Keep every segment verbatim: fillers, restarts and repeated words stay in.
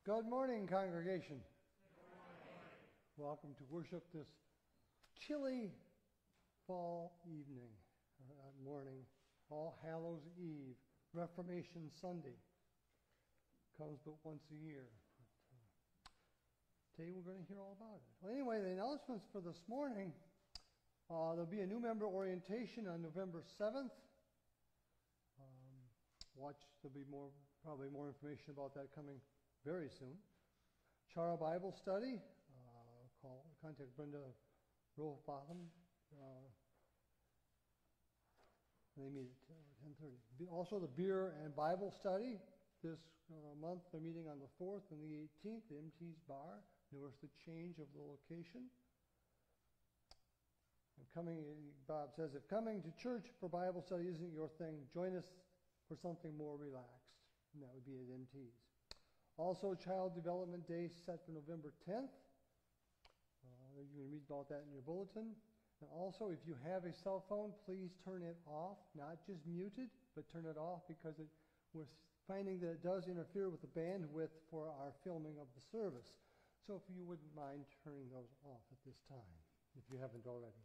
Good morning, congregation. Good morning. Welcome to worship this chilly fall evening, or morning, All Hallows Eve, Reformation Sunday. Comes but once a year. But, uh, today we're going to hear all about it. Well, anyway, the announcements for this morning, uh, there'll be a new member orientation on November seventh. Um, watch, there'll be more, probably more information about that coming very soon. Chara Bible Study. Uh, call, contact Brenda Rohbottom. Uh, they meet at uh, ten thirty. Also, the Beer and Bible Study. This uh, month, they're meeting on the fourth and the eighteenth at M T's Bar. Notice the change of the location. And coming, Bob says, if coming to church for Bible study isn't your thing, join us for something more relaxed. And that would be at M T's. Also, Child Development Day set for November tenth. Uh, you can read about that in your bulletin. And also, if you have a cell phone, please turn it off. Not just mute it, but turn it off because it, we're finding that it does interfere with the bandwidth for our filming of the service. So if you wouldn't mind turning those off at this time, if you haven't already.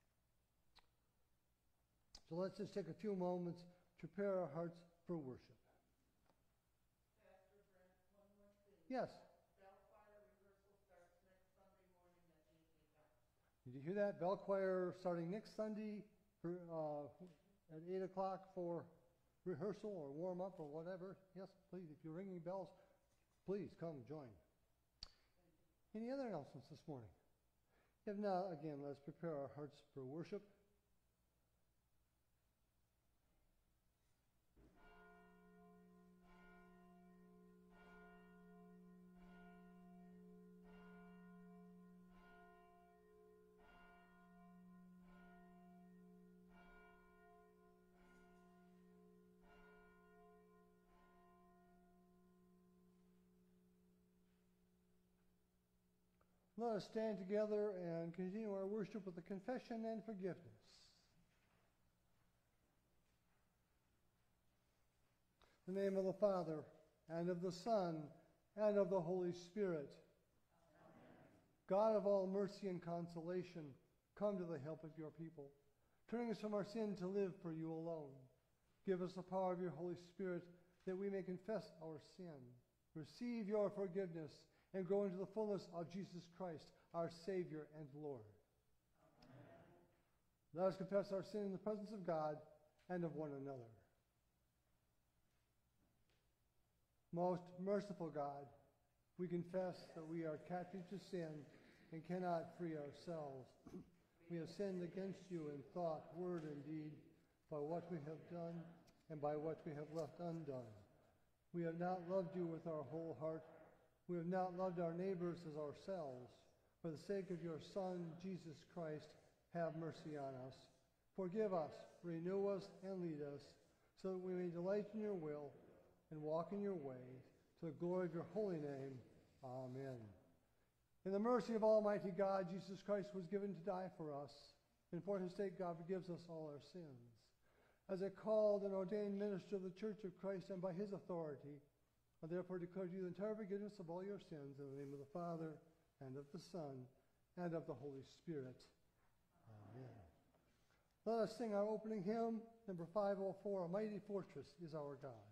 So let's just take a few moments to prepare our hearts for worship. Yes. Bell choir rehearsal starts next Sunday morning at eight a.m. Did you hear that? Bell choir starting next Sunday for, uh, at eight o'clock for rehearsal or warm up or whatever. Yes, please. If you're ringing bells, please come join. Any other announcements this morning? If not, again, let's prepare our hearts for worship. Let us stand together and continue our worship with the confession and forgiveness. In the name of the Father, and of the Son, and of the Holy Spirit. Amen. God of all mercy and consolation, come to the help of your people, turning us from our sin to live for you alone. Give us the power of your Holy Spirit that we may confess our sin, receive your forgiveness, and grow into the fullness of Jesus Christ, our Savior and Lord. Amen. Let us confess our sin in the presence of God and of one another. Most merciful God, we confess that we are captive to sin and cannot free ourselves. We have sinned against you in thought, word, and deed, by what we have done and by what we have left undone. We have not loved you with our whole heart. We have not loved our neighbors as ourselves. For the sake of your Son, Jesus Christ, have mercy on us. Forgive us, renew us, and lead us, so that we may delight in your will and walk in your way, to the glory of your holy name. Amen. In the mercy of Almighty God, Jesus Christ was given to die for us, and for his sake God forgives us all our sins. As a called and ordained minister of the Church of Christ, and by his authority, I therefore declare to you the entire forgiveness of all your sins in the name of the Father, and of the Son, and of the Holy Spirit. Amen. Let us sing our opening hymn, number five oh four, A Mighty Fortress is Our God.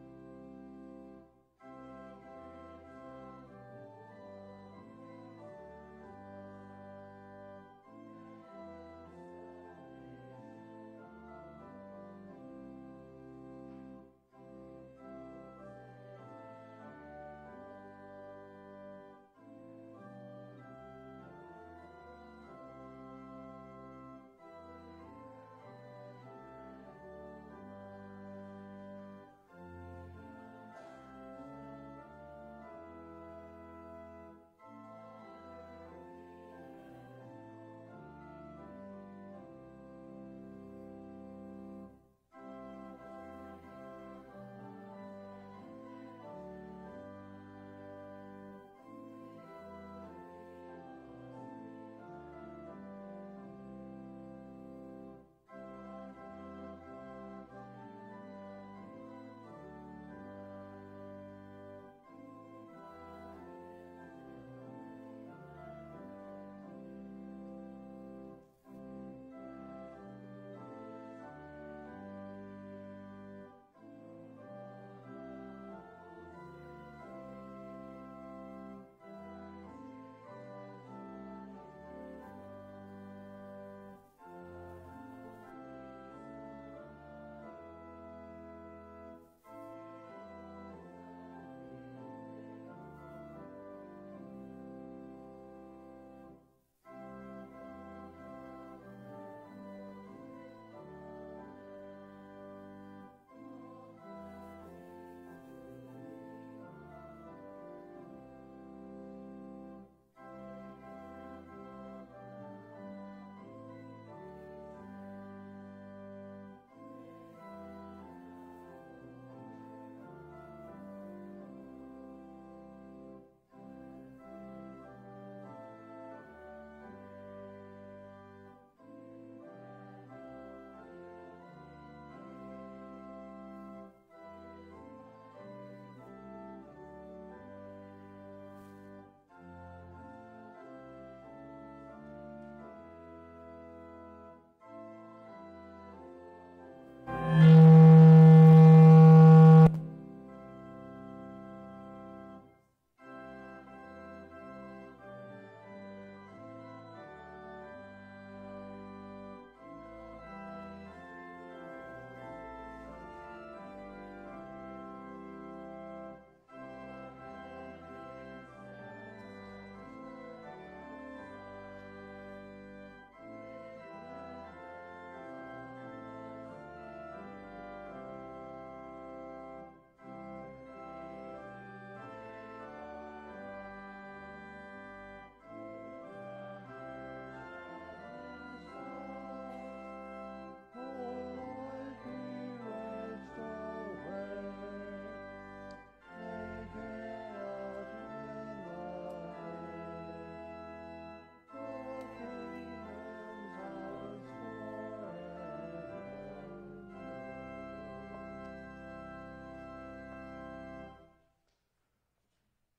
Thank you.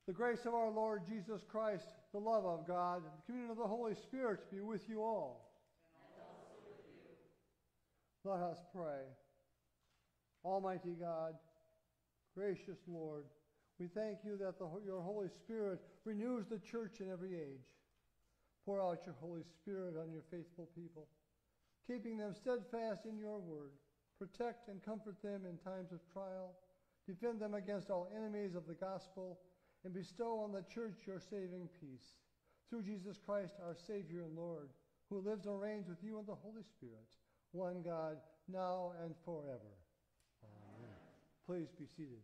The grace of our Lord Jesus Christ, the love of God, and the communion of the Holy Spirit be with you all. And also with you. Let us pray. Almighty God, gracious Lord, we thank you that the, your Holy Spirit renews the church in every age. Pour out your Holy Spirit on your faithful people, keeping them steadfast in your word. Protect and comfort them in times of trial. Defend them against all enemies of the gospel, and bestow on the church your saving peace. Through Jesus Christ, our Savior and Lord, who lives and reigns with you in the Holy Spirit, one God, now and forever. Amen. Please be seated.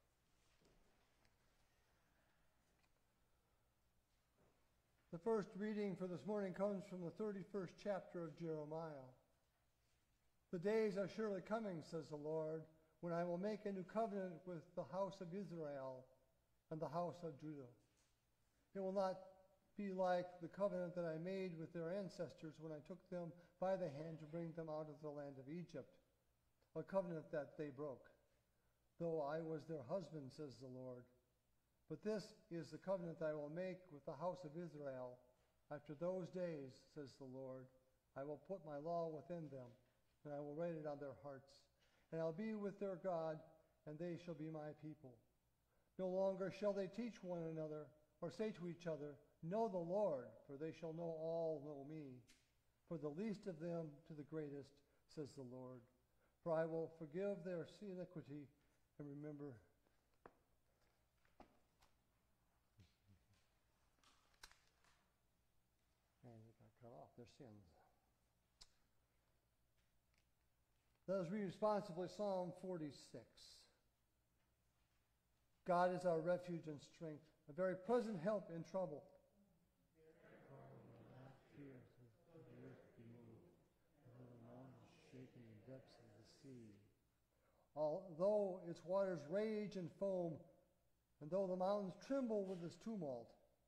The first reading for this morning comes from the thirty-first chapter of Jeremiah. The days are surely coming, says the Lord, when I will make a new covenant with the house of Israel and the house of Judah. It will not be like the covenant that I made with their ancestors when I took them by the hand to bring them out of the land of Egypt, a covenant that they broke, though I was their husband, says the Lord. But this is the covenant I will make with the house of Israel. After those days, says the Lord, I will put my law within them, and I will write it on their hearts. And I'll be with their God, and they shall be my people. No longer shall they teach one another, or say to each other, Know the Lord, for they shall know all know me. For the least of them to the greatest, says the Lord. For I will forgive their iniquity and remember and it got cut off their sins. Let us read responsibly Psalm forty-six. God is our refuge and strength, a very present help in trouble. Therefore we will not fear, though the earth be moved, and though the mountains shake in the depths of the sea. Although its waters rage and foam, and though the mountains tremble with its tumult.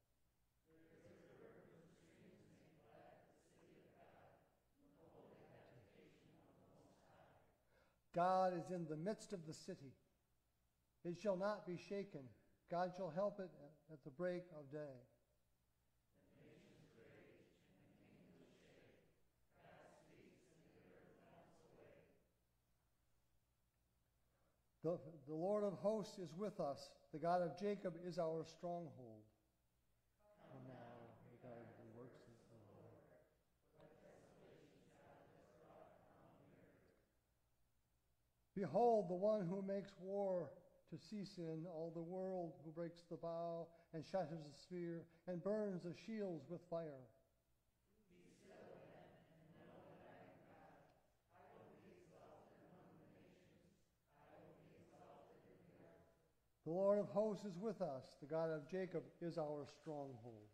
God is in the midst of the city. It shall not be shaken. God shall help it at the break of day. The nations rage and the kingdoms shake. God speaks and the earth melts away. The, the Lord of hosts is with us. The God of Jacob is our stronghold. Come now, regard the works of the Lord. What desolations God has brought upon the earth. Behold, the one who makes war to cease in all the world, who breaks the bow and shatters the spear and burns the shields with fire. Be still then, and know that I am God. I will be exalted among the nations. I will be exalted in the earth. The Lord of hosts is with us. The God of Jacob is our stronghold.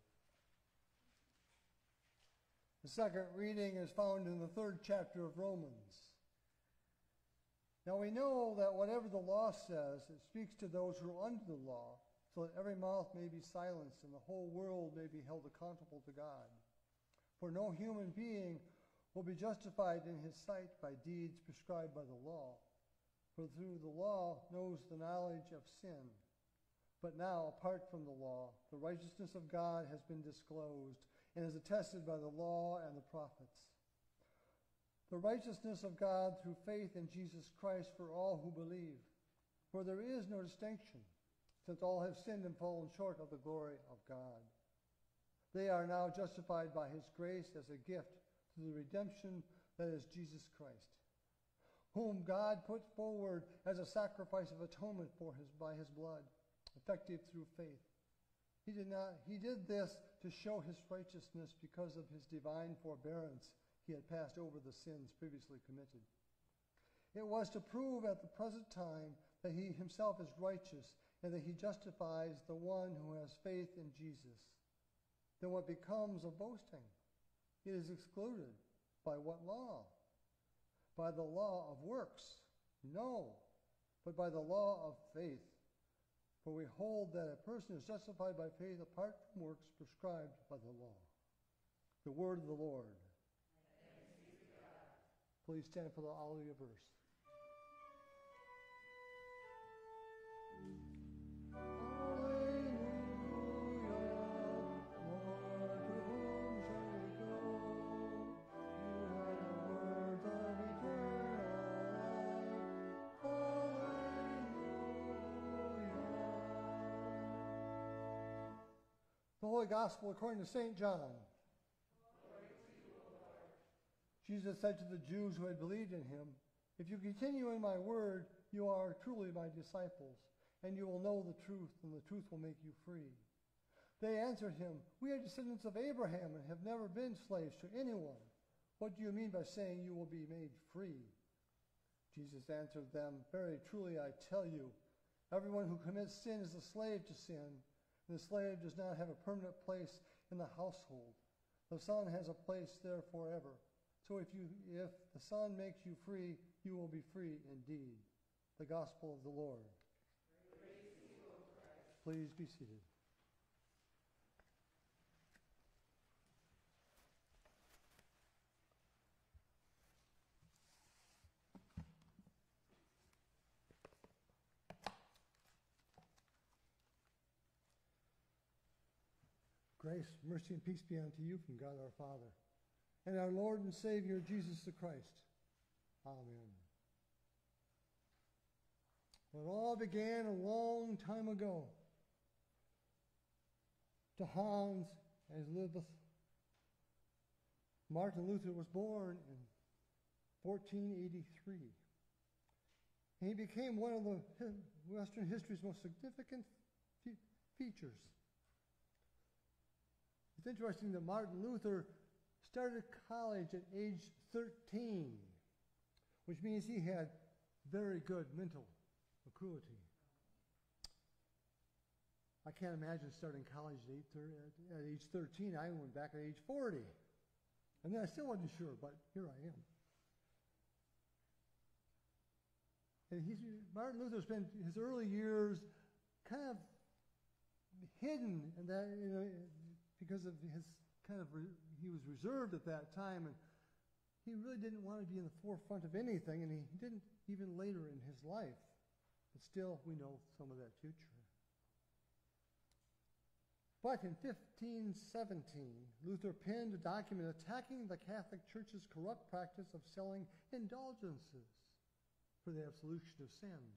The second reading is found in the third chapter of Romans. Now we know that whatever the law says, it speaks to those who are under the law, so that every mouth may be silenced and the whole world may be held accountable to God. For no human being will be justified in his sight by deeds prescribed by the law. For through the law knows the knowledge of sin. But now, apart from the law, the righteousness of God has been disclosed and is attested by the law and the prophets. The righteousness of God through faith in Jesus Christ for all who believe. For there is no distinction, since all have sinned and fallen short of the glory of God. They are now justified by his grace as a gift through the redemption that is Jesus Christ, whom God put forward as a sacrifice of atonement for his, by his blood, effective through faith. He did not, he did this to show his righteousness because of his divine forbearance. He had passed over the sins previously committed. It was to prove at the present time that he himself is righteous and that he justifies the one who has faith in Jesus. Then what becomes of boasting? It is excluded. By what law? By the law of works? No, but by the law of faith. For we hold that a person is justified by faith apart from works prescribed by the law. The word of the Lord. Please stand for the Alleluia verse. Alleluia. Holy Gospel according to Saint John. Jesus said to the Jews who had believed in him, "If you continue in my word, you are truly my disciples, and you will know the truth, and the truth will make you free." They answered him, "We are descendants of Abraham and have never been slaves to anyone. What do you mean by saying you will be made free?" Jesus answered them, "Very truly I tell you, everyone who commits sin is a slave to sin, and the slave does not have a permanent place in the household. The Son has a place there forever. So if you if the Son makes you free, you will be free indeed." The Gospel of the Lord. Praise to you, O Christ. Please be seated. Grace, mercy, and peace be unto you from God our Father and our Lord and Savior, Jesus the Christ. Amen. Well, it all began a long time ago. To Hans Elizabeth, Martin Luther was born in fourteen eighty-three. And he became one of the Western history's most significant fe- features. It's interesting that Martin Luther started college at age thirteen, which means he had very good mental acuity. I can't imagine starting college at, eight, at, at age thirteen. I went back at age forty. And then I still wasn't sure, but here I am. And he's, Martin Luther spent his early years kind of hidden, and that, you know, because of his kind of, re, he was reserved at that time, and he really didn't want to be in the forefront of anything, and he didn't even later in his life. But still, we know some of that future. But in fifteen seventeen, Luther penned a document attacking the Catholic Church's corrupt practice of selling indulgences for the absolution of sins.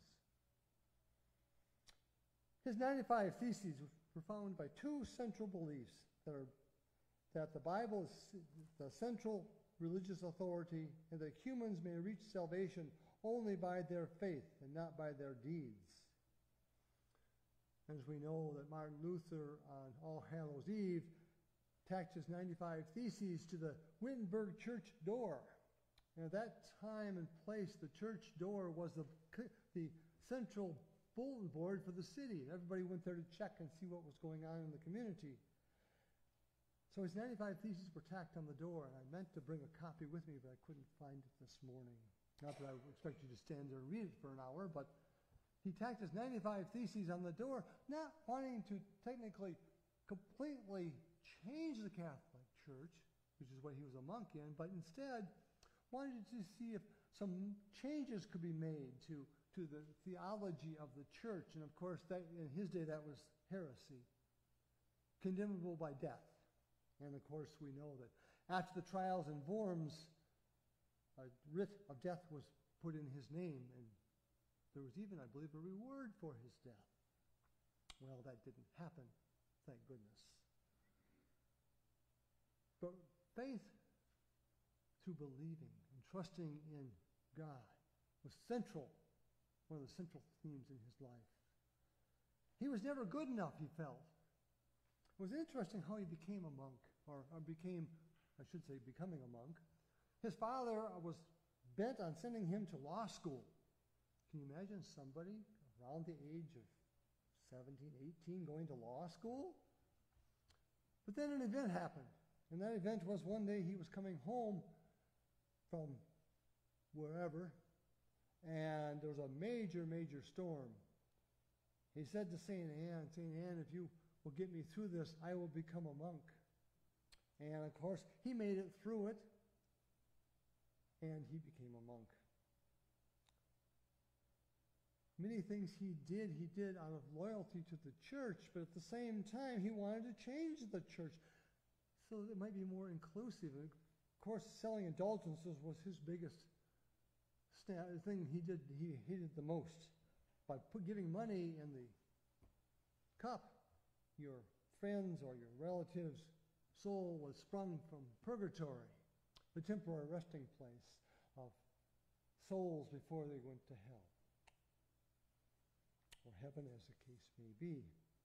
His ninety-five Theses were founded by two central beliefs that are that the Bible is the central religious authority and that humans may reach salvation only by their faith and not by their deeds. As we know that Martin Luther on All Hallows Eve tacked his ninety-five Theses to the Wittenberg church door. And at that time and place, the church door was the, the central bulletin board for the city. Everybody went there to check and see what was going on in the community. So his ninety-five Theses were tacked on the door, and I meant to bring a copy with me, but I couldn't find it this morning. Not that I would expect you to stand there and read it for an hour, but he tacked his ninety-five Theses on the door, not wanting to technically completely change the Catholic Church, which is what he was a monk in, but instead wanted to see if some changes could be made to, to the theology of the church. And of course, that, in his day, that was heresy, condemnable by death. And of course, we know that after the trials in Worms, a writ of death was put in his name, and there was even, I believe, a reward for his death. Well, that didn't happen, thank goodness. But faith through believing and trusting in God was central, one of the central themes in his life. He was never good enough, he felt. It was interesting how he became a monk, or, or became, I should say, becoming a monk. His father was bent on sending him to law school. Can you imagine somebody around the age of seventeen, eighteen going to law school? But then an event happened. And that event was one day he was coming home from wherever, and there was a major, major storm. He said to Saint Anne, Saint Anne, if you will get me through this, I will become a monk. And of course, he made it through it, and he became a monk. Many things he did, he did out of loyalty to the church, but at the same time, he wanted to change the church so that it might be more inclusive. And of course, selling indulgences was his biggest thing he did, he hated the most. By put, giving money in the cup, your friend's or your relative's soul was sprung from purgatory, the temporary resting place of souls before they went to hell, or heaven as the case may be.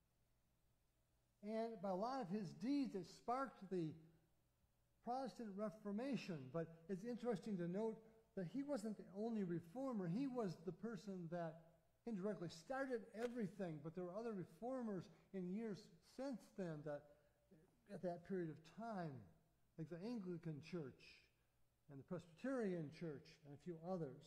And by a lot of his deeds, it sparked the Protestant Reformation. But it's interesting to note that he wasn't the only reformer. He was the person that indirectly started everything, but there were other reformers in years since then that, at that period of time, like the Anglican Church and the Presbyterian Church and a few others.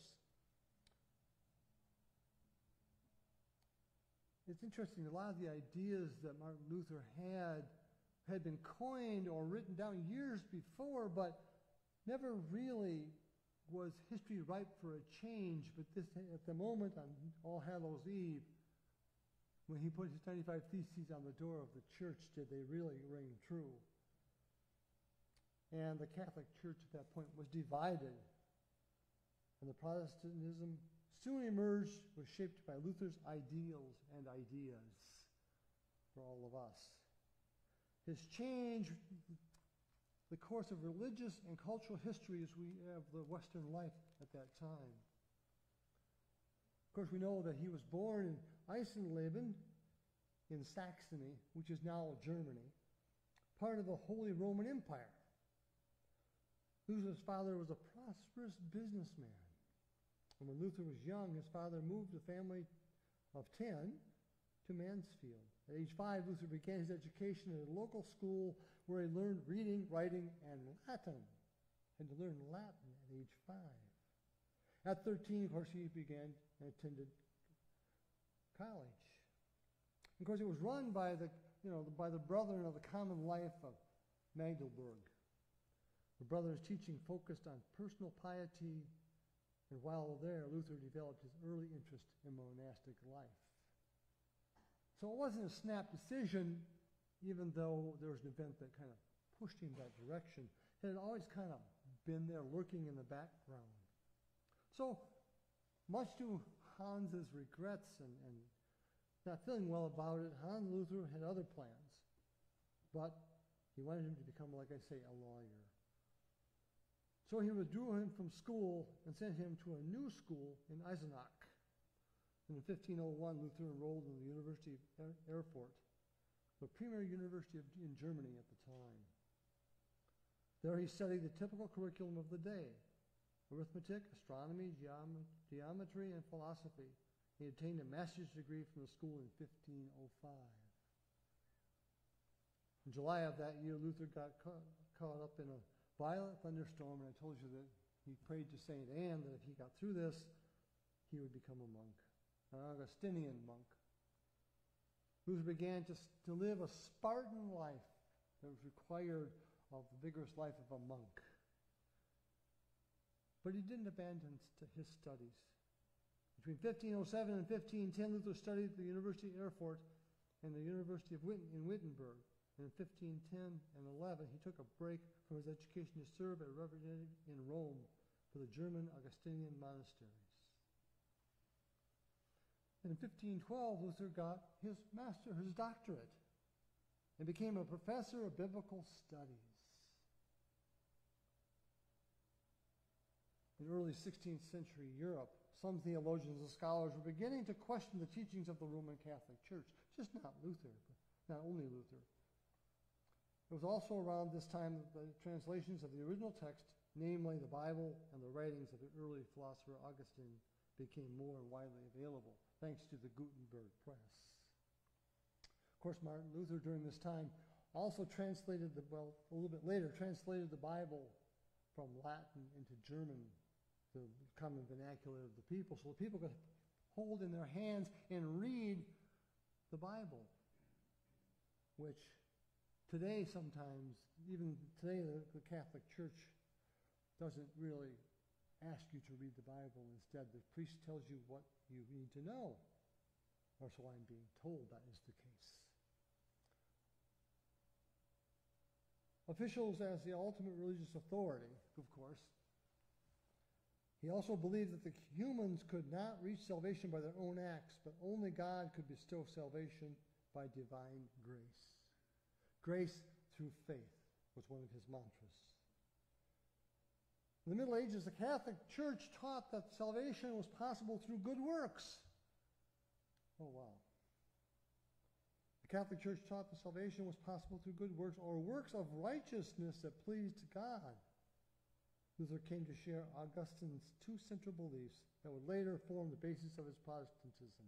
It's interesting, a lot of the ideas that Martin Luther had had been coined or written down years before, but never really was history ripe for a change. But this, at the moment, on All Hallows Eve, when he put his ninety-five Theses on the door of the church, did they really ring true? And the Catholic Church at that point was divided. And the Protestantism soon emerged, was shaped by Luther's ideals and ideas for all of us. His change the course of religious and cultural history as we have the Western life at that time. Of course, we know that he was born in Eisenleben in Saxony, which is now Germany, part of the Holy Roman Empire. Luther's father was a prosperous businessman. And when Luther was young, his father moved a family of ten to Mansfield. At age five, Luther began his education at a local school where he learned reading, writing, and Latin, and to learn Latin at age five. At thirteen, of course, he began and attended college. Of course, it was run by the, you know, by the brethren of the Common Life of Magdeburg. The brothers' teaching focused on personal piety, and while there, Luther developed his early interest in monastic life. So it wasn't a snap decision, even though there was an event that kind of pushed him that direction. It had always kind of been there lurking in the background. So, much to Hans's regrets and, and not feeling well about it, Hans Luther had other plans. But he wanted him to become, like I say, a lawyer. So he withdrew him from school and sent him to a new school in Eisenach. And in fifteen oh one, Luther enrolled in the University of Erfurt, the premier university of, in Germany at the time. There he studied the typical curriculum of the day: arithmetic, astronomy, geom- geometry, and philosophy. He obtained a master's degree from the school in fifteen oh five. In July of that year, Luther got ca- caught up in a violent thunderstorm, and I told you that he prayed to Saint Anne that if he got through this, he would become a monk, an Augustinian monk. Luther began to, to live a Spartan life that was required of the vigorous life of a monk. But he didn't abandon st- his studies. Between fifteen oh seven and fifteen ten, Luther studied at the University of Erfurt and the University of Witten in Wittenberg. And in fifteen ten and eleven, he took a break from his education to serve as a representative in Rome for the German Augustinian monasteries. And in fifteen twelve, Luther got his master, his doctorate, and became a professor of biblical studies. In early sixteenth century Europe, some theologians and scholars were beginning to question the teachings of the Roman Catholic Church. Just not Luther, but not only Luther. It was also around this time that the translations of the original text, namely the Bible and the writings of the early philosopher Augustine, became more widely available, thanks to the Gutenberg press. Of course, Martin Luther during this time also translated, the, well, a little bit later, translated the Bible from Latin into German, the common vernacular of the people, so the people could hold in their hands and read the Bible, which today sometimes, even today the, the Catholic Church doesn't really ask you to read the Bible. Instead, the priest tells you what you need to know, or so I'm being told that is the case. Officials as the ultimate religious authority, of course. He also believed that the humans could not reach salvation by their own acts, but only God could bestow salvation by divine grace. Grace through faith was one of his mantras. In the Middle Ages, the Catholic Church taught that salvation was possible through good works. Oh, wow. The Catholic Church taught that salvation was possible through good works or works of righteousness that pleased God. Luther came to share Augustine's two central beliefs that would later form the basis of his Protestantism.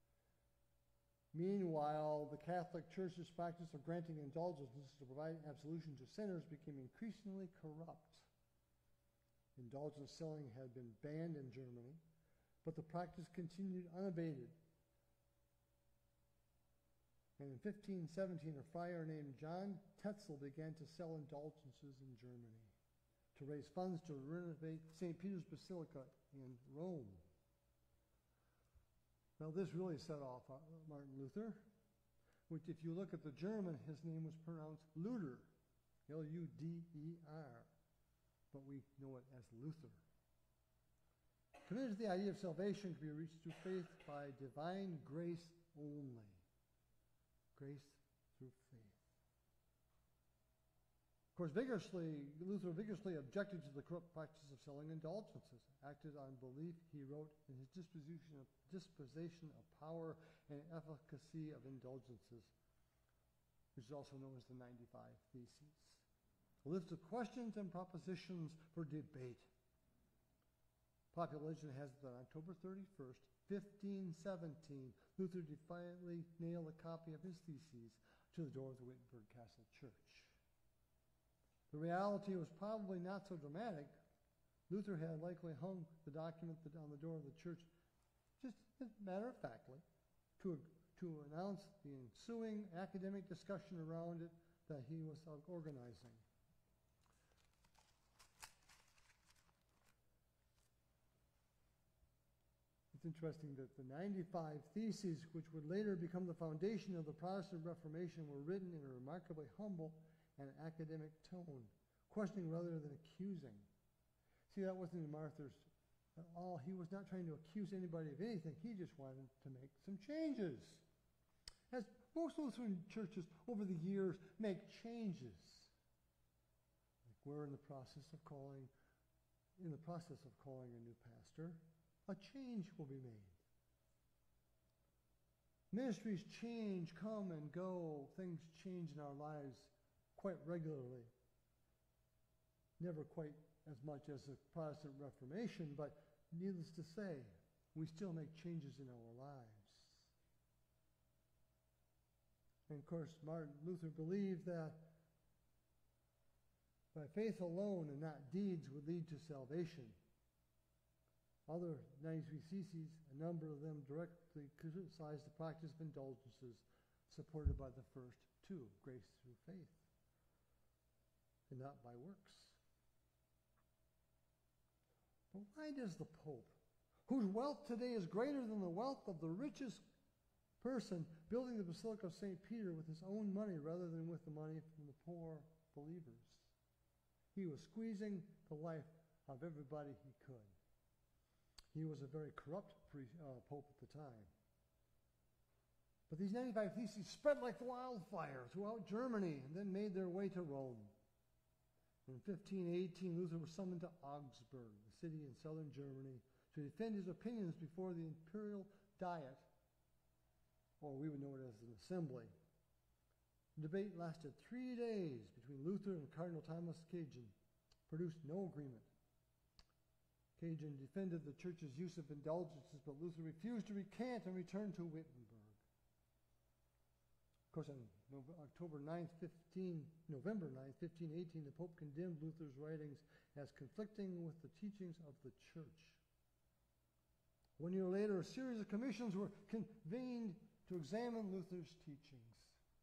Meanwhile, the Catholic Church's practice of granting indulgences to provide absolution to sinners became increasingly corrupt. Indulgence selling had been banned in Germany, but the practice continued unabated. And in fifteen seventeen, a friar named John Tetzel began to sell indulgences in Germany to raise funds to renovate Saint Peter's Basilica in Rome. Now, this really set off Martin Luther, which, if you look at the German, his name was pronounced Luther, L U D E R, but we know it as Luther. Committed to the idea of salvation can be reached through faith by divine grace only. Grace through faith. Of course, vigorously, Luther vigorously objected to the corrupt practice of selling indulgences, acted on belief, he wrote, in his disposition of, disposition of power and efficacy of indulgences, which is also known as the ninety-five Theses. A list of questions and propositions for debate. Popular legend has it that on October thirty-first, fifteen seventeen, Luther defiantly nailed a copy of his theses to the door of the Wittenberg Castle Church. The reality was probably not so dramatic. Luther had likely hung the document on the door of the church, just matter-of-factly, to, to announce the ensuing academic discussion around it that he was organizing. It's interesting that the ninety-five Theses, which would later become the foundation of the Protestant Reformation, were written in a remarkably humble and academic tone, questioning rather than accusing. See, that wasn't in Martha's at all. He was not trying to accuse anybody of anything. He just wanted to make some changes. As most Lutheran churches over the years make changes. Like we're in the process of calling, in the process of calling a new pastor. A change will be made. Ministries change, come and go. Things change in our lives quite regularly. Never quite as much as the Protestant Reformation, but needless to say, we still make changes in our lives. And of course, Martin Luther believed that by faith alone and not deeds would lead to salvation. Other ninety-three Theses, a number of them directly criticized the practice of indulgences supported by the first two, grace through faith, and not by works. But why does the Pope, whose wealth today is greater than the wealth of the richest person, building the Basilica of Saint Peter with his own money rather than with the money from the poor believers? He was squeezing the life of everybody he could. He was a very corrupt pre, uh, pope at the time. But these ninety-five Theses spread like wildfire throughout Germany and then made their way to Rome. In fifteen eighteen, Luther was summoned to Augsburg, a city in southern Germany, to defend his opinions before the imperial diet, or we would know it as an assembly. The debate lasted three days between Luther and Cardinal Thomas Cagin, produced no agreement. Cagin defended the church's use of indulgences, but Luther refused to recant and returned to Wittenberg. Of course, on October ninth, fifteen, November ninth, fifteen eighteen, the Pope condemned Luther's writings as conflicting with the teachings of the church. One year later, a series of commissions were convened to examine Luther's teachings.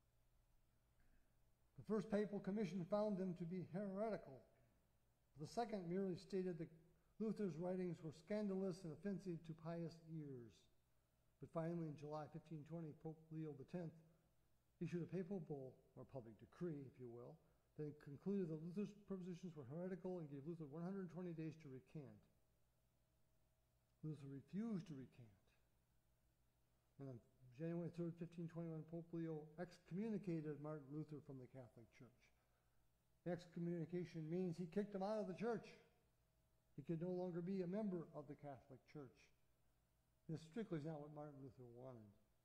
The first papal commission found them to be heretical. The second merely stated that Luther's writings were scandalous and offensive to pious ears. But finally, in July fifteen twenty, Pope Leo the tenth issued a papal bull, or public decree, if you will, that concluded that Luther's propositions were heretical and gave Luther one hundred twenty days to recant. Luther refused to recant. And on January third, fifteen twenty-one, Pope Leo excommunicated Martin Luther from the Catholic Church. Excommunication means he kicked him out of the church. He could no longer be a member of the Catholic Church. This strictly is not what Martin Luther wanted.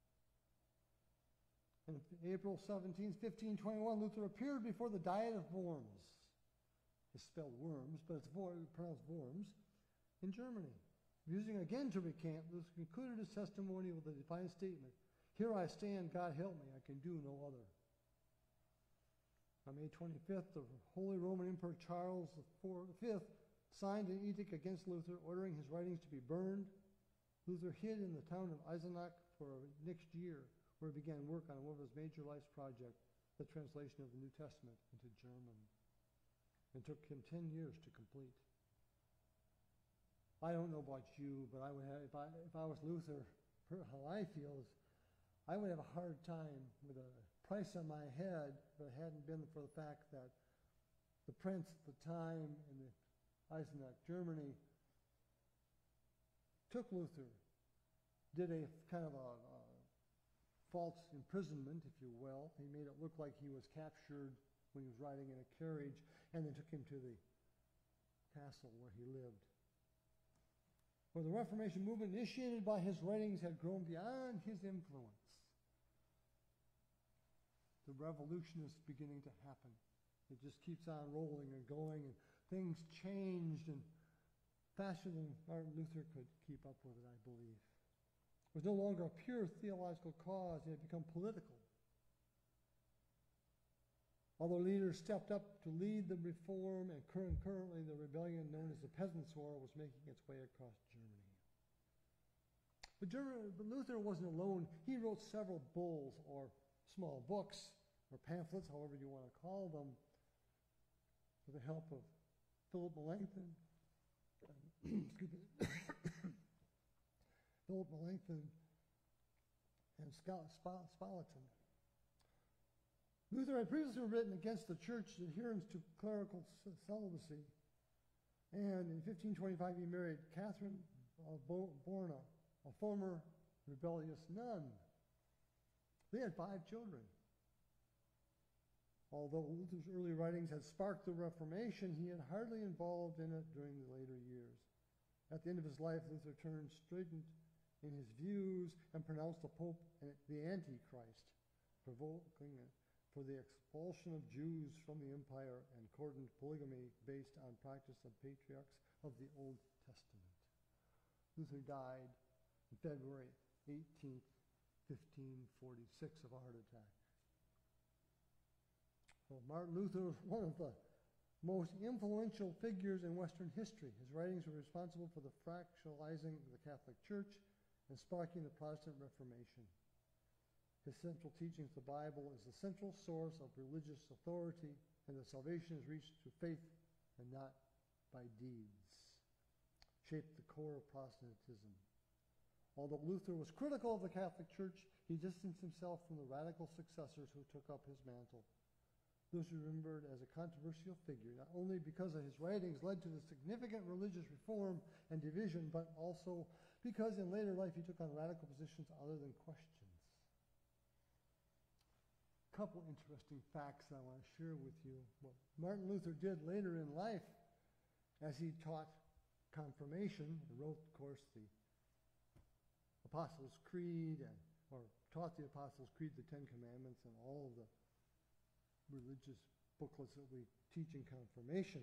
On April seventeenth, fifteen twenty-one, Luther appeared before the Diet of Worms. It's spelled worms, but it's pronounced Worms, in Germany. Using again to recant, Luther concluded his testimony with a defiant statement, "Here I stand, God help me, I can do no other." On May twenty-fifth, the Holy Roman Emperor Charles the Fifth signed an edict against Luther, ordering his writings to be burned. Luther hid in the town of Eisenach for the next year, where he began work on one of his major life projects, the translation of the New Testament into German. It took him ten years to complete. I don't know about you, but I would have, if I if I was Luther, how I feel is I would have a hard time with a price on my head if it hadn't been for the fact that the prince at the time in the Eisenach, Germany, took Luther, did a kind of a, a false imprisonment, if you will. He made it look like he was captured when he was riding in a carriage, and then took him to the castle where he lived. Where the Reformation movement initiated by his writings had grown beyond his influence. The revolution is beginning to happen. It just keeps on rolling and going, and things changed and faster than Martin Luther could keep up with it, I believe. It was no longer a pure theological cause. It had become political. Other leaders stepped up to lead the reform, and currently the rebellion known as the Peasants' War was making its way across Germany. But, Germany, but Luther wasn't alone. He wrote several bulls, or small books, or pamphlets, however you want to call them, with the help of Philip Melanchthon, excuse me, Philip Melanchthon and Spalatin. Luther had previously written against the church's adherence to clerical celibacy, and in fifteen twenty-five he married Catherine of Borna, a former rebellious nun. They had five children. Although Luther's early writings had sparked the Reformation, he had hardly involved in it during the later years. At the end of his life, Luther turned straightened in his views and pronounced the Pope the Antichrist, provoking for the expulsion of Jews from the empire and cordoned polygamy based on practice of patriarchs of the Old Testament. Luther died on February eighteenth, fifteen forty-six of a heart attack. Well, Martin Luther was one of the most influential figures in Western history. His writings were responsible for the fractionalizing of the Catholic Church and sparking the Protestant Reformation. His central teachings, the Bible, is the central source of religious authority, and that salvation is reached through faith and not by deeds. Shaped the core of Protestantism. Although Luther was critical of the Catholic Church, he distanced himself from the radical successors who took up his mantle. Luther was remembered as a controversial figure, not only because of his writings led to the significant religious reform and division, but also because in later life he took on radical positions other than questions. Couple interesting facts I want to share with you. What Martin Luther did later in life, as he taught confirmation, and wrote, of course, the Apostles' Creed, and, or taught the Apostles' Creed, the Ten Commandments, and all of the religious booklets that we teach in confirmation.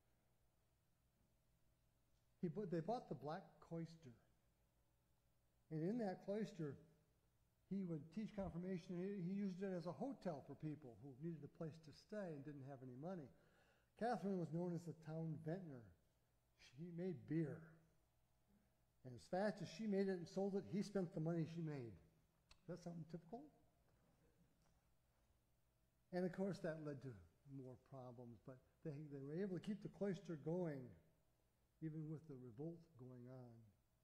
He put, they bought the Black Cloister. And in that cloister, he would teach confirmation. He, he used it as a hotel for people who needed a place to stay and didn't have any money. Catherine was known as the town vintner. She made beer. And as fast as she made it and sold it, he spent the money she made. Is that something typical? And of course that led to more problems, but they, they were able to keep the cloister going even with the revolt going on.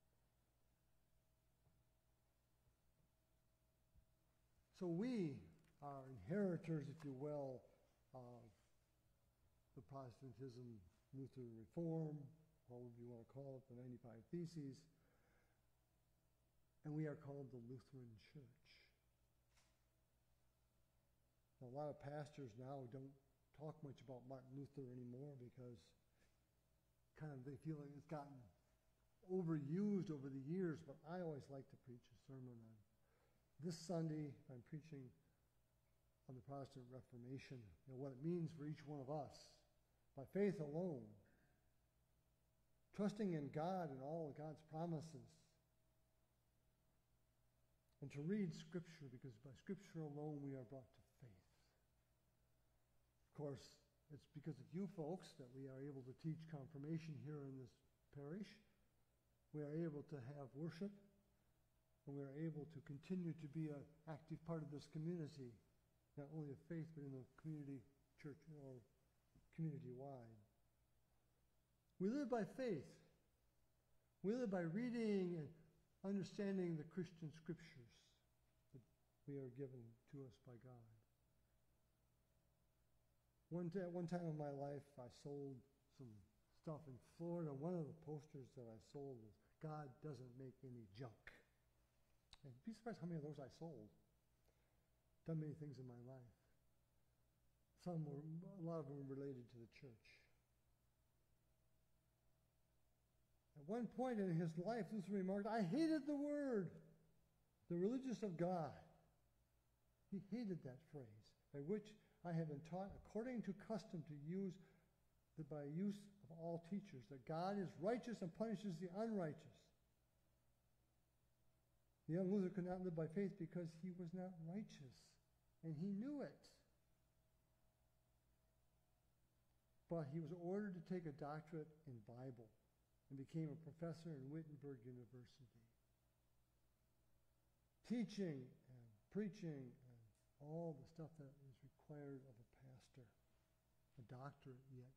So we are inheritors, if you will, of the Protestantism, Lutheran Reform, however you want to call it, the ninety-five Theses, and we are called the Lutheran Church. A lot of pastors now don't talk much about Martin Luther anymore because kind of they feel like it's gotten overused over the years, but I always like to preach a sermon on this Sunday. I'm preaching on the Protestant Reformation, you know, what it means for each one of us, by faith alone, trusting in God and all of God's promises, and to read Scripture, because by Scripture alone we are brought to faith. Of course, it's because of you folks that we are able to teach confirmation here in this parish. We are able to have worship, and we are able to continue to be an active part of this community, not only of faith, but in the community church or community-wide. We live by faith. We live by reading and understanding the Christian scriptures that we are given to us by God. One, t- one time in my life, I sold some stuff in Florida. One of the posters that I sold was, "God doesn't make any junk." And you'd be surprised how many of those I sold. Done many things in my life. Some were, a lot of them were related to the church. At one point in his life, Luther remarked, "I hated the word, the religious of God." He hated that phrase, by which I have been taught, according to custom, to use the, by use of all teachers, that God is righteous and punishes the unrighteous. The young Luther could not live by faith because he was not righteous, and he knew it. But he was ordered to take a doctorate in Bible and became a professor in Wittenberg University, teaching and preaching and all the stuff that is required of a pastor, a doctorate yet.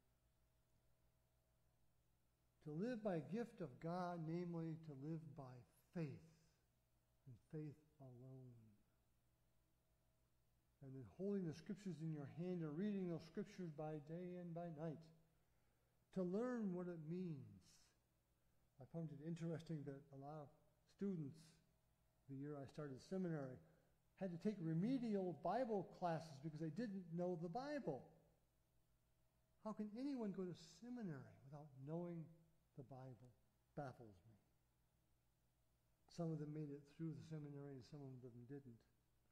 To live by gift of God, namely to live by faith, and faith alone. And then holding the scriptures in your hand and reading those scriptures by day and by night, to learn what it means. I found it interesting that a lot of students, the year I started seminary, had to take remedial Bible classes because they didn't know the Bible. How can anyone go to seminary without knowing the Bible? Baffles me. Some of them made it through the seminary and some of them didn't.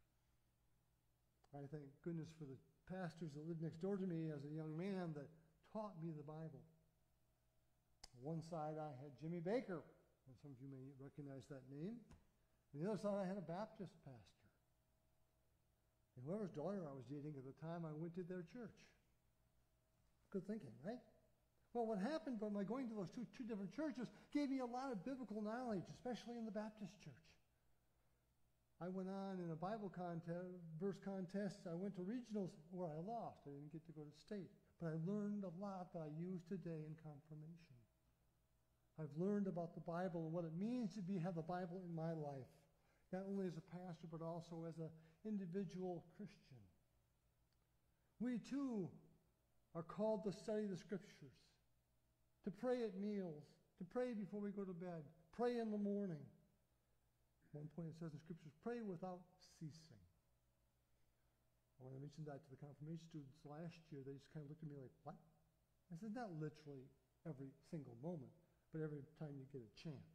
I thank goodness for the pastors that lived next door to me as a young man that taught me the Bible. On one side I had Jimmy Baker, and some of you may recognize that name. On the other side I had a Baptist pastor. And whoever's daughter I was dating at the time, I went to their church. Good thinking, right? Well, what happened by my going to those two, two different churches gave me a lot of biblical knowledge, especially in the Baptist church. I went on in a Bible contest, verse contest. I went to regionals where I lost. I didn't get to go to state. But I learned a lot that I use today in confirmation. I've learned about the Bible and what it means to be have the Bible in my life, not only as a pastor, but also as an individual Christian. We too are called to study the scriptures, to pray at meals, to pray before we go to bed, pray in the morning. At one point it says in scriptures, pray without ceasing. When I mentioned that to the confirmation students last year, they just kind of looked at me like, what? I said, not literally every single moment, but every time you get a chance.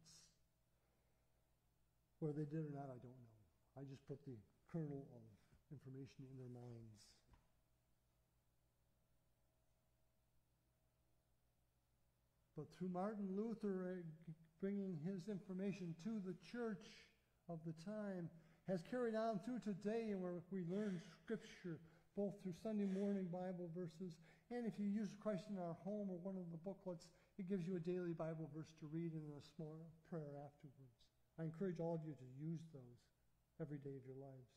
Whether they did or not, I don't know. I just put the kernel of information in their minds. But through Martin Luther uh, bringing his information to the church of the time has carried on through today, and where we learn scripture both through Sunday morning Bible verses, and if you use Christ in Our Home or one of the booklets, it gives you a daily Bible verse to read and a small prayer afterwards. I encourage all of you to use those every day of your lives.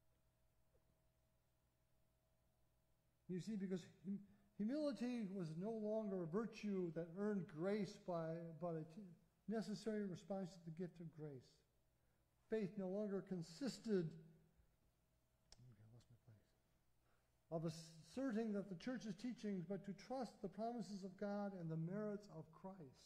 You see, because hum- humility was no longer a virtue that earned grace by, but a t- necessary response to the gift of grace. Faith no longer consisted okay, I lost my place, of asserting that the church's teachings, but to trust the promises of God and the merits of Christ.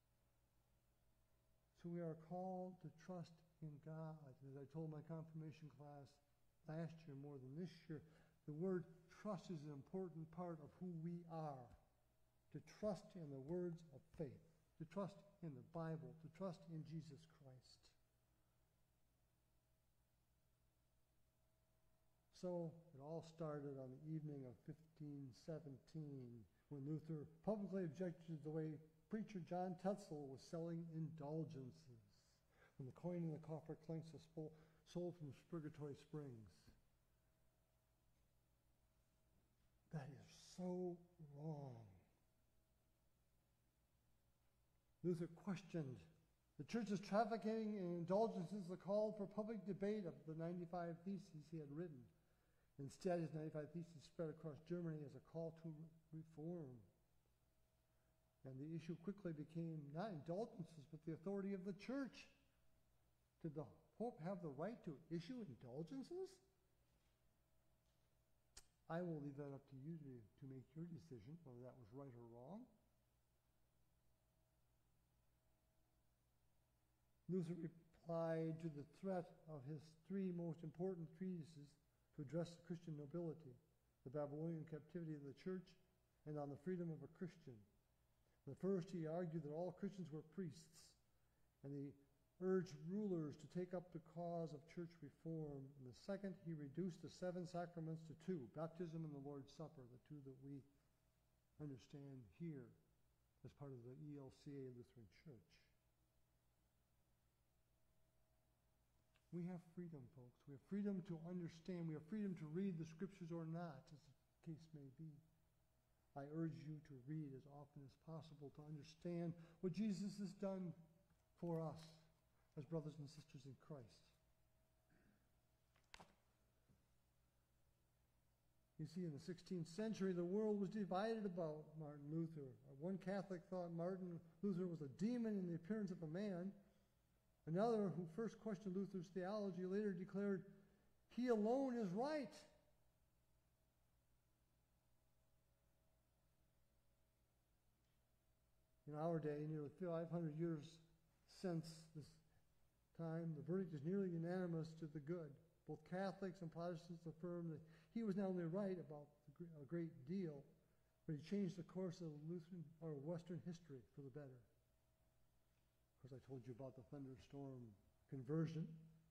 So we are called to trust in God. As I told my confirmation class last year more than this year, The word trust is an important part of who we are. To trust in the words of faith, to trust in the Bible, to trust in Jesus Christ. So it all started on the evening of fifteen seventeen when Luther publicly objected to the way preacher John Tetzel was selling indulgences. When the coin in the coffer clinks was sold from Purgatory Springs. That is so wrong. Luther questioned the church's trafficking in indulgences, the call for public debate of the ninety-five Theses he had written. Instead, his ninety-five Theses spread across Germany as a call to reform. And the issue quickly became not indulgences, but the authority of the church. Did the Pope have the right to issue indulgences? I will leave that up to you to, to make your decision, whether that was right or wrong. Luther replied to the threat of his three most important treatises to address the Christian nobility, the Babylonian captivity of the church, and on the freedom of a Christian. In the first, he argued that all Christians were priests, and he urged rulers to take up the cause of church reform. In the second, he reduced the seven sacraments to two, baptism and the Lord's Supper, the two that we understand here as part of the E L C A Lutheran Church. We have freedom, folks. We have freedom to understand. We have freedom to read the scriptures or not, as the case may be. I urge you to read as often as possible to understand what Jesus has done for us as brothers and sisters in Christ. You see, in the sixteenth century, the world was divided about Martin Luther. One Catholic thought Martin Luther was a demon in the appearance of a man. Another, who first questioned Luther's theology, later declared, he alone is right. In our day, nearly five hundred years since this time, the verdict is nearly unanimous to the good. Both Catholics and Protestants affirm that he was not only right about a great deal, but he changed the course of Lutheran or Western history for the better. Of course, I told you about the thunderstorm conversion.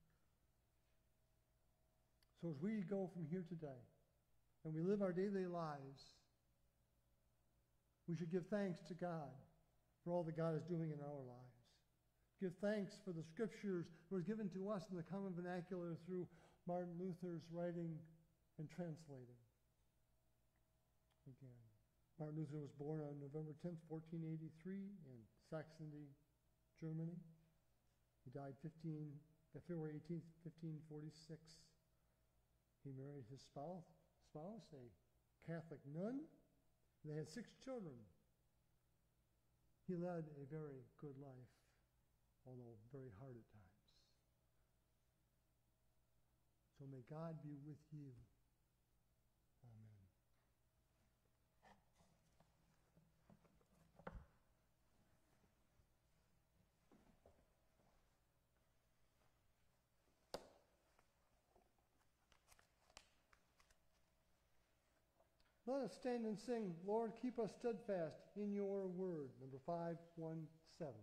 So as we go from here today and we live our daily lives, we should give thanks to God for all that God is doing in our lives. Give thanks for the scriptures that was given to us in the common vernacular through Martin Luther's writing and translating. Again, Martin Luther was born on November tenth, fourteen eighty-three in Saxony, Germany. He died February eighteenth, fifteen forty-six. He married his spouse, spouse, a Catholic nun. They had six children. He led a very good life, although very hard at times. So may God be with you. Amen. Let us stand and sing, Lord, keep us steadfast in your word. Number five one seven.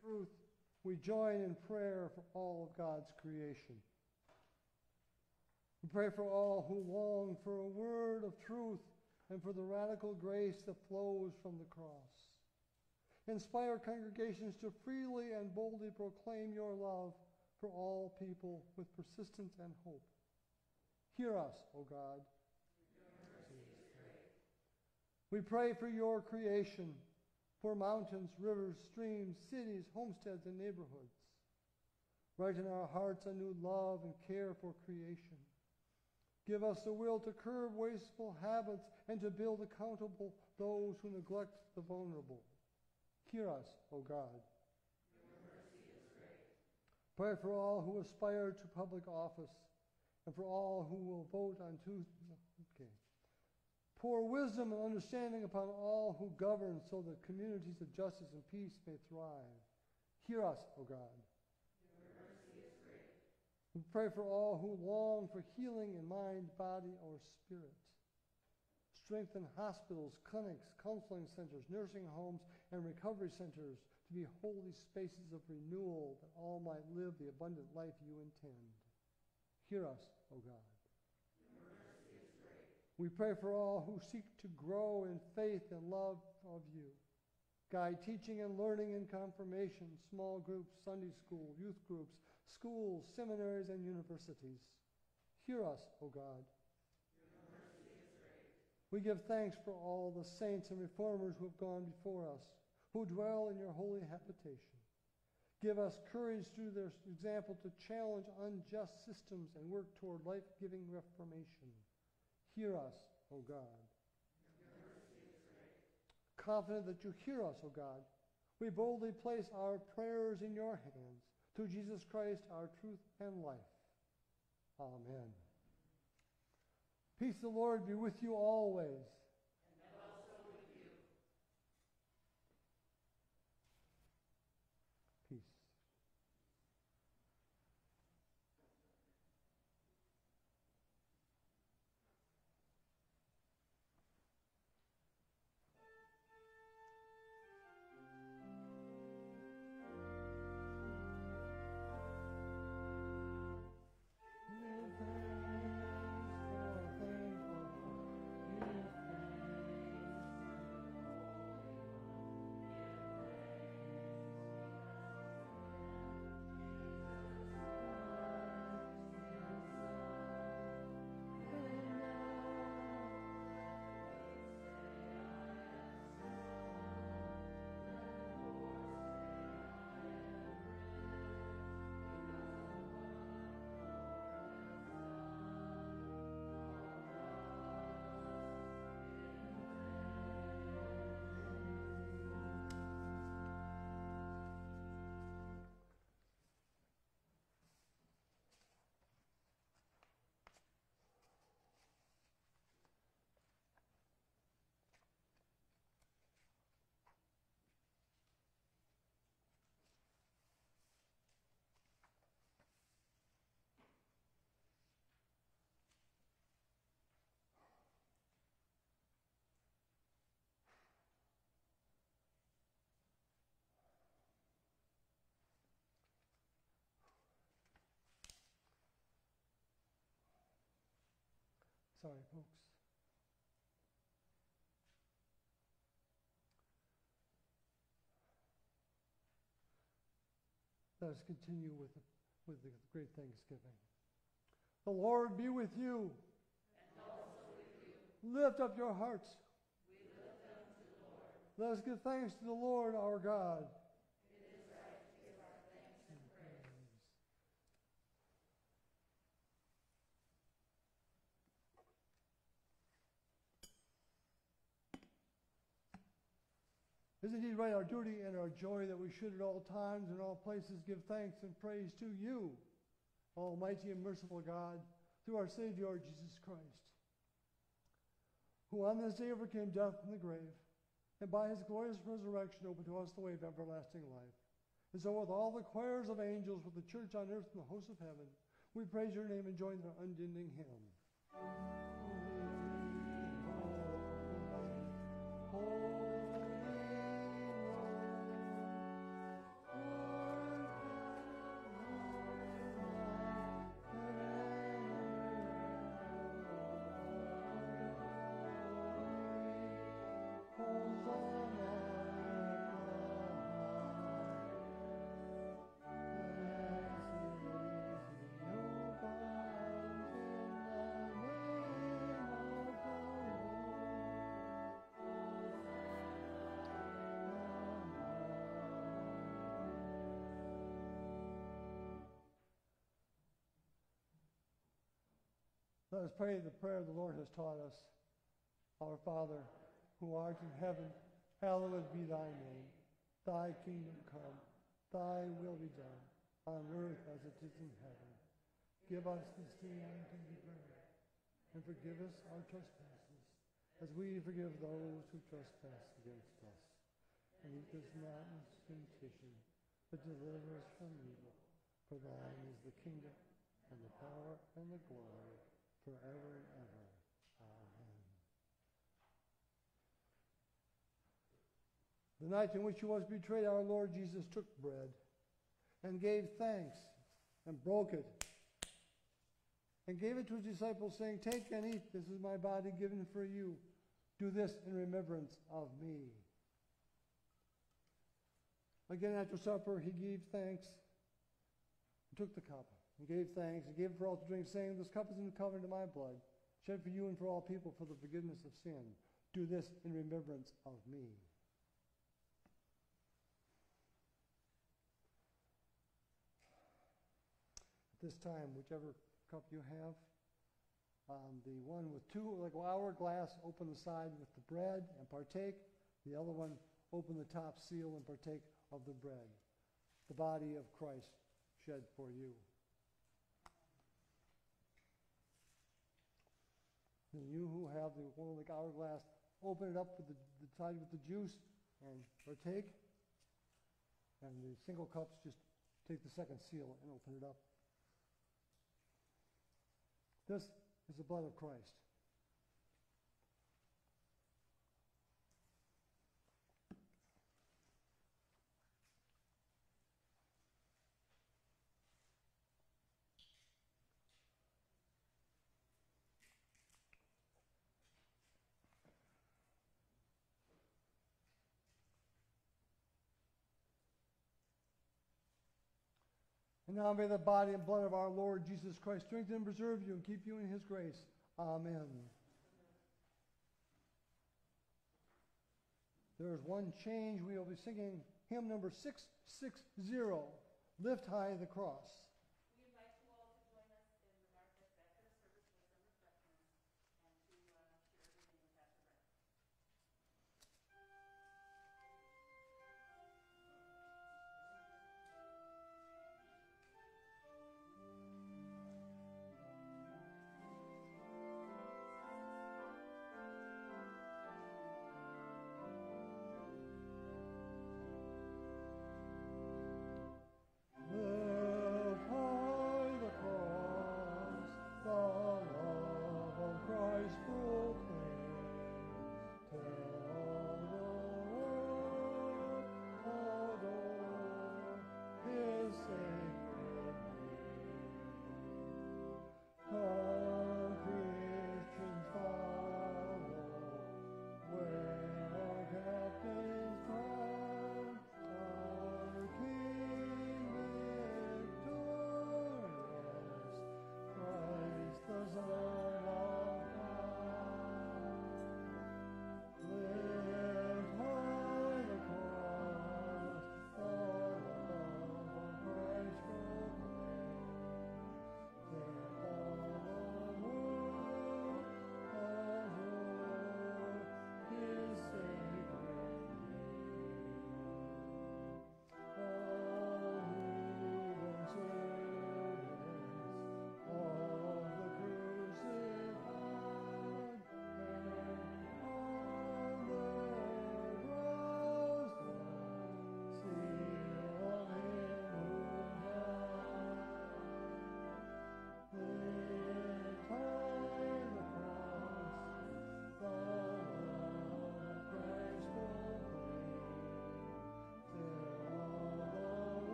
truth, we join in prayer for all of God's creation. We pray for all who long for a word of truth and for the radical grace that flows from the cross. Inspire congregations to freely and boldly proclaim your love for all people with persistence and hope. Hear us, O God. We pray for your creation, for mountains, rivers, streams, cities, homesteads, and neighborhoods. Write in our hearts a new love and care for creation. Give us the will to curb wasteful habits and to build accountable those who neglect the vulnerable. Hear us, O God. Your mercy is great. Pray for all who aspire to public office and for all who will vote on Tuesday. Okay. Pour wisdom and understanding upon all who govern so that communities of justice and peace may thrive. Hear us, O God. Your mercy is great. We pray for all who long for healing in mind, body, or spirit. Strengthen hospitals, clinics, counseling centers, nursing homes, and recovery centers to be holy spaces of renewal that all might live the abundant life you intend. Hear us, O God. Your mercy is great. We pray for all who seek to grow in faith and love of you. Guide teaching and learning in confirmation, small groups, Sunday school, youth groups, schools, seminaries, and universities. Hear us, O God. Your mercy is great. We give thanks for all the saints and reformers who have gone before us, who dwell in your holy habitation. Give us courage through their example to challenge unjust systems and work toward life-giving reformation. Hear us, O God. Your mercy is great. Confident that you hear us, O God, we boldly place our prayers in your hands through Jesus Christ, our truth and life. Amen. Peace of the Lord be with you always. And also with you. Peace. Sorry, folks. Let us continue with the, with the great Thanksgiving. The Lord be with you. And also with you. Lift up your hearts. We lift them to the Lord. Let us give thanks to the Lord our God. It is right to give our thanks and praise. It is indeed right, our duty and our joy, that we should at all times and all places give thanks and praise to you, Almighty and merciful God, through our Savior Jesus Christ, who on this day overcame death and the grave, and by his glorious resurrection opened to us the way of everlasting life. And so with all the choirs of angels, with the church on earth and the hosts of heaven, we praise your name and join in our unending hymn. Holy, holy, holy. Let us pray the prayer the Lord has taught us. Our Father, who art in heaven, hallowed be thy name. Thy kingdom come, thy will be done, on earth as it is in heaven. Give us this day our daily bread, and forgive us our trespasses, as we forgive those who trespass against us. And lead us not into temptation, but deliver us from evil. For thine is the kingdom, and the power, and the glory, forever and ever. Amen. The night in which he was betrayed, our Lord Jesus took bread and gave thanks and broke it and gave it to his disciples, saying, "Take and eat. This is my body given for you. Do this in remembrance of me." Again, after supper, he gave thanks and took the cup and gave thanks and gave it for all to drink, saying, "This cup is in the covenant of my blood, shed for you and for all people for the forgiveness of sin. Do this in remembrance of me." At this time, whichever cup you have, um, the one with two, like an hourglass, open the side with the bread and partake. The other one, open the top seal and partake of the bread. The body of Christ shed for you. And you who have the one like hourglass, open it up with the, the side with the juice and partake. And the single cups, just take the second seal and open it up. This is the blood of Christ. And now may the body and blood of our Lord Jesus Christ strengthen and preserve you and keep you in his grace. Amen. There is one change. We will be singing hymn number six sixty, Lift High the Cross. We invite you all to join us in the Martha Becker service with some refreshments and to uh, share everything with Pastor Brett. Lift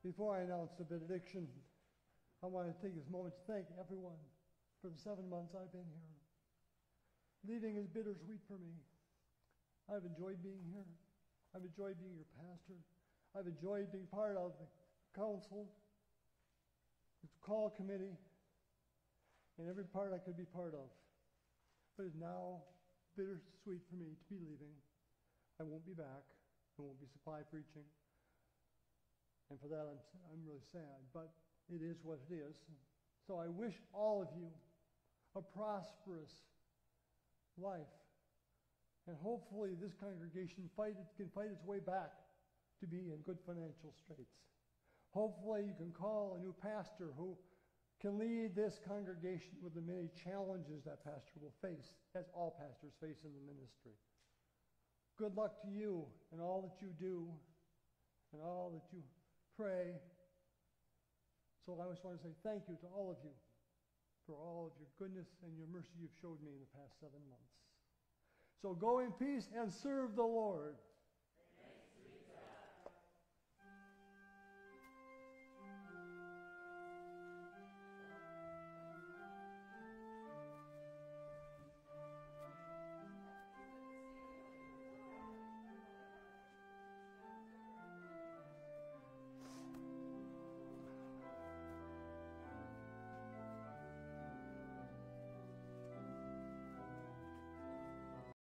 Before I announce the benediction, I want to take this moment to thank everyone for the seven months I've been here. Leaving is bittersweet for me. I've enjoyed being here. I've enjoyed being your pastor. I've enjoyed being part of the council, the call committee, and every part I could be part of. But it's now bittersweet for me to be leaving. I won't be back. I won't be supply preaching. And for that, I'm, I'm really sad. But it is what it is. So I wish all of you a prosperous life. And hopefully this congregation fight, can fight its way back to be in good financial straits. Hopefully you can call a new pastor who can lead this congregation with the many challenges that pastor will face, as all pastors face in the ministry. Good luck to you in all that you do and all that you pray. So I just want to say thank you to all of you for all of your goodness and your mercy you've showed me in the past seven months. So go in peace and serve the Lord.